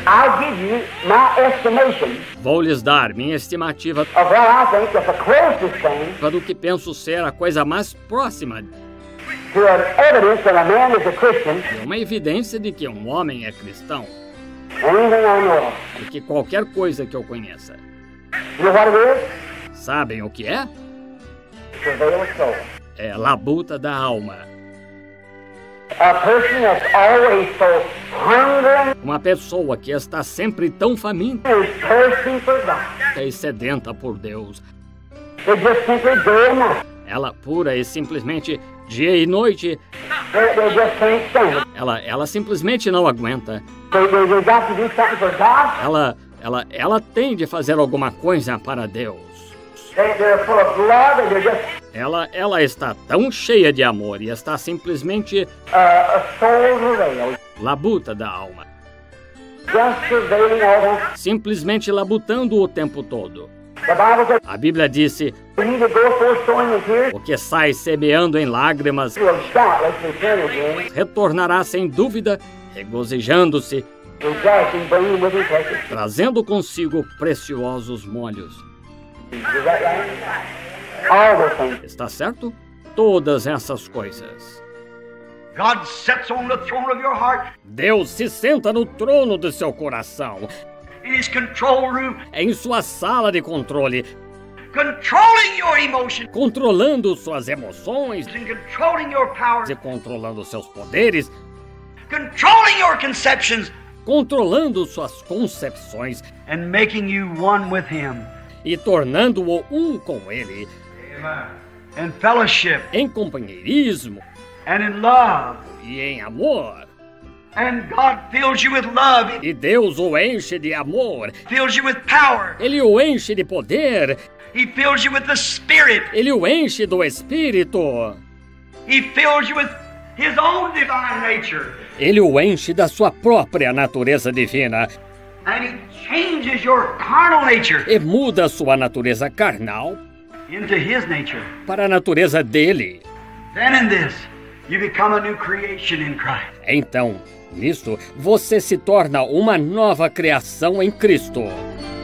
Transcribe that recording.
I'll give you my estimation Vou lhes dar minha estimativa of what I think is the closest thing do que penso ser a coisa mais próxima, to an evidence that a man is a Christian, uma evidência de que um homem é cristão, anything I know of. de que qualquer coisa que eu conheça. You know what it is? Sabem o que é? Travail of soul. É labuta da alma. A person that's always so hungry Uma pessoa que está sempre tão faminta and thirsty for God. e sedenta por Deus. They just simply day and night. Ela pura e simplesmente, dia e noite, They just can't stand it. ela simplesmente não aguenta. They got to do something for God. Ela tem de fazer alguma coisa para Deus. They're full of love and they're just Ela está tão cheia de amor e está simplesmente a soul travail. labuta da alma. Just travailing all the Simplesmente labutando o tempo todo. The Bible says A Bíblia disse, we need to go forth sowing in tears. o que sai semeando em lágrimas, Will doubtless return again, retornará sem dúvida, regozijando-se, rejoicing, bringing with him precious. trazendo consigo preciosos molhos. Is that right? All those things. Está certo? Todas essas coisas. God sits on the throne of your heart Deus se senta no trono do seu coração, in his control room, em sua sala de controle, controlling your emotions controlando suas emoções and controlling your power, e controlando seus poderes, controlling your conceptions controlando suas concepções and making you one with him e tornando-o um com ele, in fellowship em companheirismo and in love. e em amor. And God fills you with love. E Deus o enche de amor, He fills you with power. Ele o enche de poder, He fills you with the Spirit. Ele o enche do Espírito, He fills you with his own divine nature. Ele o enche da sua própria natureza divina And he changes your carnal nature e muda a sua natureza carnal into his nature. para a natureza dele. Then in this, you become a new creation in Christ. Então, nisto, você se torna uma nova criação em Cristo.